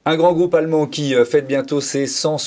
Un grand groupe allemand qui fête bientôt ses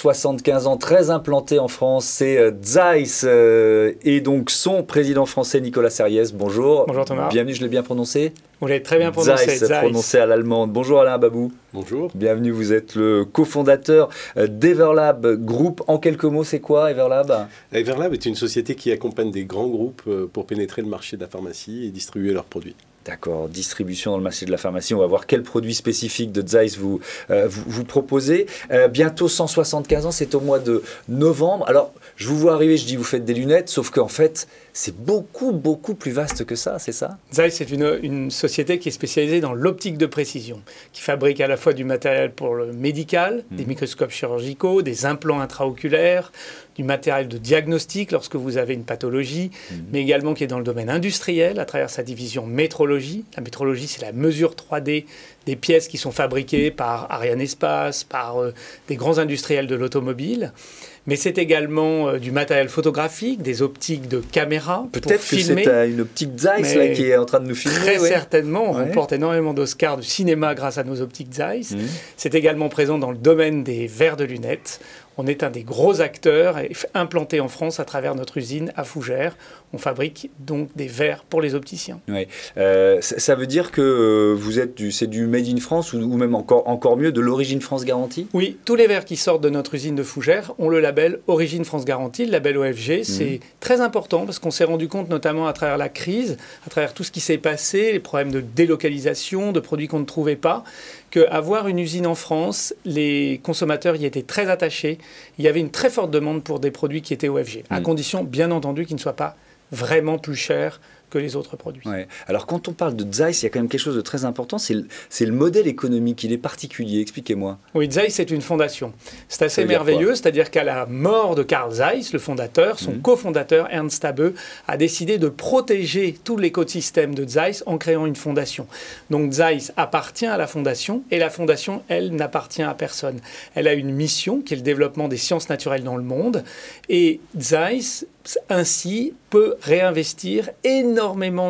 175 ans, très implanté en France, c'est Zeiss et donc son président français Nicolas Serriès. Bonjour. Bonjour Thomas. Bienvenue, je l'ai bien prononcé? Vous l'avez très bien prononcé. Zeiss, prononcé à l'allemande. Bonjour Alain Babou. Bonjour. Bienvenue, vous êtes le cofondateur d'Everlab Group. En quelques mots, c'est quoi Everlab? Everlab est une société qui accompagne des grands groupes pour pénétrer le marché de la pharmacie et distribuer leurs produits. D'accord, distribution dans le marché de la pharmacie. On va voir quels produits spécifiques de Zeiss vous proposez. Bientôt 175 ans, c'est au mois de novembre. Alors, je vous vois arriver, je dis vous faites des lunettes, sauf qu'en fait, c'est beaucoup plus vaste que ça, c'est ça? Zeiss est une société qui est spécialisée dans l'optique de précision, qui fabrique à la fois du matériel pour le médical, des microscopes chirurgicaux, des implants intraoculaires, du matériel de diagnostic lorsque vous avez une pathologie, mais également qui est dans le domaine industriel à travers sa division métrologie. La métrologie, c'est la mesure 3D des pièces qui sont fabriquées par Arianespace, par des grands industriels de l'automobile. Mais c'est également du matériel photographique, des optiques de caméra pour filmer. Peut-être que c'est une optique Zeiss là, qui est en train de nous filmer. Très certainement, on remporte énormément d'Oscars du cinéma grâce à nos optiques Zeiss. C'est également présent dans le domaine des verres de lunettes. On est un des gros acteurs implantés en France à travers notre usine à Fougères. On fabrique donc des verres pour les opticiens. Ouais. Ça veut dire que c'est du Made in France ou même encore mieux, de l'origine France garantie? Oui, tous les verres qui sortent de notre usine de Fougères ont le label Origine France garantie, le label OFG. C'est très important parce qu'on s'est rendu compte, notamment à travers la crise, à travers tout ce qui s'est passé, les problèmes de délocalisation, de produits qu'on ne trouvait pas, qu'avoir une usine en France, les consommateurs y étaient très attachés. Il y avait une très forte demande pour des produits qui étaient OFG, à condition, bien entendu, qu'ils ne soient pas vraiment plus chers que les autres produits. Ouais. Alors, quand on parle de Zeiss, il y a quand même quelque chose de très important, c'est le modèle économique, il est particulier. Expliquez-moi. Oui, Zeiss, c'est une fondation. C'est assez merveilleux, c'est-à-dire qu'à la mort de Carl Zeiss, le fondateur, son cofondateur, Ernst Abbe, a décidé de protéger tout l'écosystème de Zeiss en créant une fondation. Donc, Zeiss appartient à la fondation, et la fondation, elle, n'appartient à personne. Elle a une mission, qui est le développement des sciences naturelles dans le monde, et Zeiss, ainsi, peut réinvestir énormément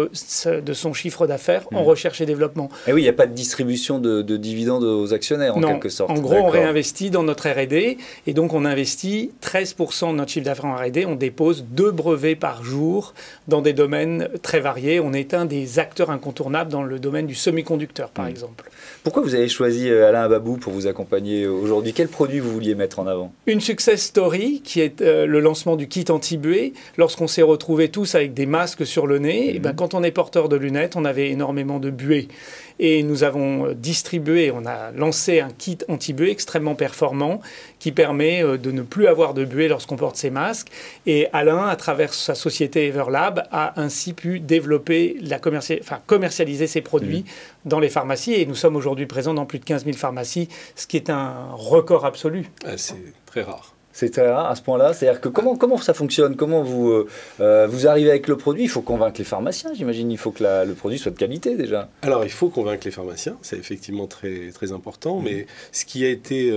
de son chiffre d'affaires en recherche et développement. Et oui, il n'y a pas de distribution de dividendes aux actionnaires, en quelque sorte. En gros, on réinvestit dans notre R&D, et donc on investit 13% de notre chiffre d'affaires en R&D. On dépose 2 brevets par jour dans des domaines très variés. On est un des acteurs incontournables dans le domaine du semi-conducteur, par exemple. Pourquoi vous avez choisi Alain Babou pour vous accompagner aujourd'hui? Quel produit vous vouliez mettre en avant? Une success story qui est le lancement du kit anti-buée. Lorsqu'on s'est retrouvés tous avec des masques sur le nez, et quand on est porteur de lunettes, on avait énormément de buée. Et nous avons distribué, on a lancé un kit anti-buée extrêmement performant qui permet de ne plus avoir de buée lorsqu'on porte ses masques. Et Alain, à travers sa société Everlab, a ainsi pu développer, commercialiser ses produits dans les pharmacies. Et nous sommes aujourd'hui présents dans plus de 15 000 pharmacies, ce qui est un record absolu. C'est très rare. C'est très rare à ce point-là. C'est-à-dire que comment ça fonctionne? Comment vous arrivez avec le produit? Il faut convaincre les pharmaciens, j'imagine. Il faut que le produit soit de qualité déjà. Alors, il faut convaincre les pharmaciens. C'est effectivement très important. Mais ce qui a été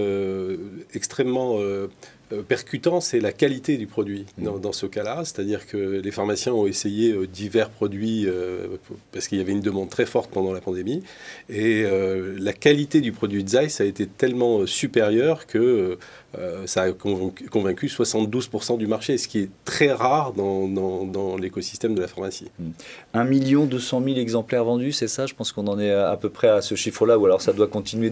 extrêmement percutant, c'est la qualité du produit dans ce cas-là. C'est-à-dire que les pharmaciens ont essayé divers produits parce qu'il y avait une demande très forte pendant la pandémie. Et la qualité du produit de Zeiss a été tellement supérieure que ça a convaincu 72% du marché, ce qui est très rare dans l'écosystème de la pharmacie. 1 200 000 exemplaires vendus, c'est ça? Je pense qu'on en est à peu près à ce chiffre-là, ou alors ça doit continuer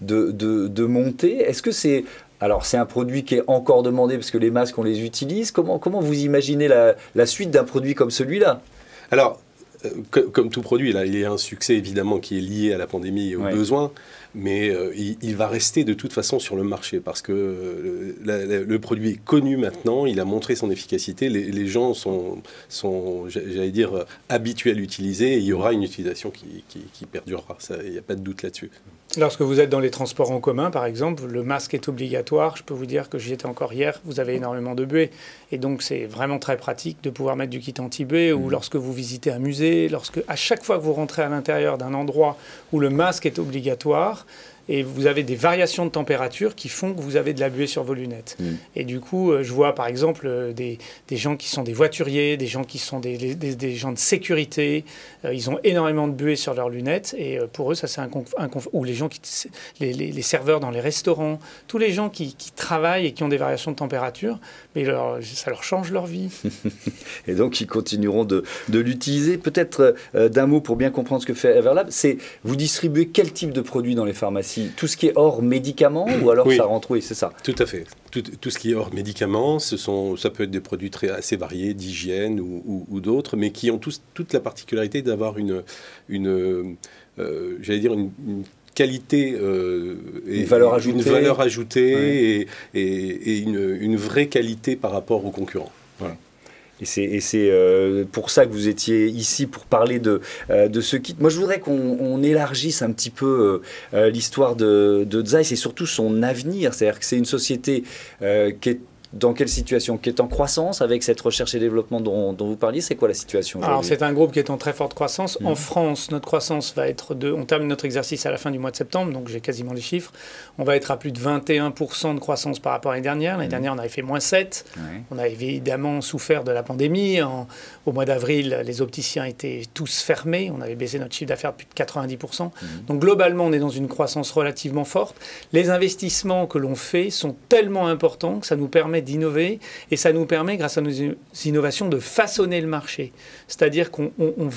de monter. Est-ce que c'est... Alors, c'est un produit qui est encore demandé parce que les masques, on les utilise. Comment vous imaginez la suite d'un produit comme celui-là? Alors, comme tout produit, là, il y a un succès évidemment qui est lié à la pandémie et aux besoins, mais il va rester de toute façon sur le marché parce que le produit est connu maintenant, il a montré son efficacité, les gens sont j'allais dire, habitués à l'utiliser et il y aura une utilisation qui perdurera, il n'y a pas de doute là-dessus. Lorsque vous êtes dans les transports en commun, par exemple, le masque est obligatoire. Je peux vous dire que j'y étais encore hier, vous avez énormément de buée. Et donc, c'est vraiment très pratique de pouvoir mettre du kit anti-buée ou lorsque vous visitez un musée, à chaque fois que vous rentrez à l'intérieur d'un endroit où le masque est obligatoire, et vous avez des variations de température qui font que vous avez de la buée sur vos lunettes. Et du coup, je vois par exemple des gens qui sont des voituriers, des gens qui sont des gens de sécurité, ils ont énormément de buée sur leurs lunettes, et pour eux, ça c'est ou les gens les serveurs dans les restaurants, tous les gens qui travaillent et qui ont des variations de température, mais ça leur change leur vie. Et donc, ils continueront de l'utiliser. Peut-être d'un mot pour bien comprendre ce que fait Everlab, c'est vous distribuez quel type de produits dans les pharmacies? Tout ce qui est hors médicaments ou alors ça rentre? Oui, c'est ça. Tout à fait. Tout ce qui est hors médicaments, ça peut être des produits assez variés, d'hygiène ou d'autres, mais qui ont toute la particularité d'avoir j'allais dire une qualité une valeur ajoutée et une vraie qualité par rapport aux concurrents. Voilà. Et c'est pour ça que vous étiez ici pour parler de ce kit. Moi, je voudrais qu'on élargisse un petit peu l'histoire de Zeiss et surtout son avenir. C'est-à-dire que c'est une société qui est dans quelle situation? Qui est en croissance avec cette recherche et développement dont vous parliez? C'est quoi la situation aujourd'hui? Alors, c'est un groupe qui est en très forte croissance. En France, notre croissance va être on termine notre exercice à la fin du mois de septembre, donc j'ai quasiment les chiffres. On va être à plus de 21% de croissance par rapport à l'année dernière. L'année dernière, on avait fait moins 7. On a évidemment souffert de la pandémie. Au mois d'avril, les opticiens étaient tous fermés. On avait baissé notre chiffre d'affaires de plus de 90%. Donc, globalement, on est dans une croissance relativement forte. Les investissements que l'on fait sont tellement importants que ça nous permet d'innover et ça nous permet, grâce à nos innovations, de façonner le marché. C'est-à-dire qu'on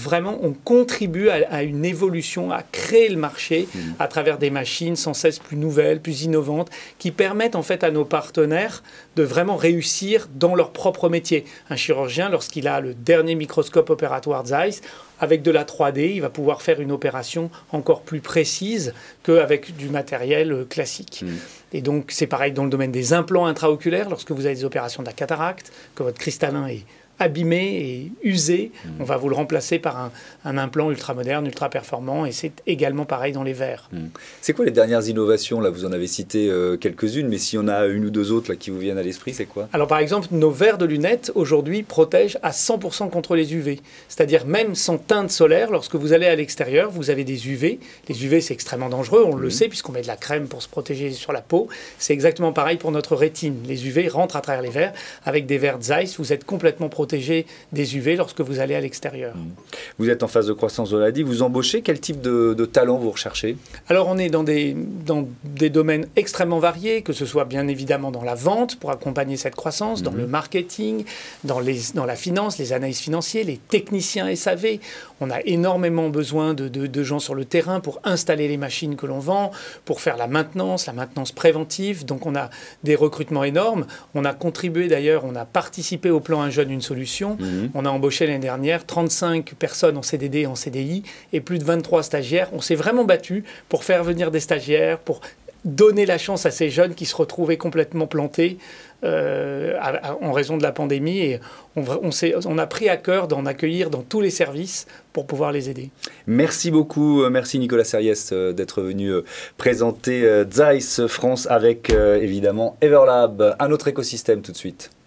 contribue à une évolution, à créer le marché à travers des machines sans cesse plus nouvelles, plus innovantes, qui permettent en fait à nos partenaires de vraiment réussir dans leur propre métier. Un chirurgien, lorsqu'il a le dernier microscope opératoire Zeiss, avec de la 3D, il va pouvoir faire une opération encore plus précise qu'avec du matériel classique. Et donc, c'est pareil dans le domaine des implants intraoculaires. Lorsque vous avez des opérations de la cataracte, que votre cristallin est abîmé et usé, on va vous le remplacer par un implant ultra moderne, ultra performant, et c'est également pareil dans les verres. C'est quoi les dernières innovations? Là, vous en avez cité quelques-unes, mais s'il y en a une ou deux autres là, qui vous viennent à l'esprit, c'est quoi? Alors par exemple, nos verres de lunettes aujourd'hui protègent à 100% contre les UV. C'est-à-dire même sans teinte solaire, lorsque vous allez à l'extérieur, vous avez des UV. Les UV, c'est extrêmement dangereux, on le sait, puisqu'on met de la crème pour se protéger sur la peau. C'est exactement pareil pour notre rétine. Les UV rentrent à travers les verres. Avec des verres Zeiss, vous êtes complètement protégé des UV lorsque vous allez à l'extérieur. Vous êtes en phase de croissance, on l'a dit. Vous embauchez? Quel type de talent vous recherchez? Alors, on est dans des domaines extrêmement variés, que ce soit bien évidemment dans la vente pour accompagner cette croissance, dans le marketing, dans la finance, les analystes financiers, les techniciens SAV. On a énormément besoin de gens sur le terrain pour installer les machines que l'on vend, pour faire la maintenance préventive. Donc, on a des recrutements énormes. On a contribué d'ailleurs, on a participé au plan Un jeune, une solution. On a embauché l'année dernière 35 personnes en CDD et en CDI et plus de 23 stagiaires. On s'est vraiment battu pour faire venir des stagiaires, pour donner la chance à ces jeunes qui se retrouvaient complètement plantés en raison de la pandémie. Et on a pris à cœur d'en accueillir dans tous les services pour pouvoir les aider. Merci beaucoup. Merci Nicolas Serriès d'être venu présenter Zeiss France avec évidemment Everlab, un autre écosystème tout de suite.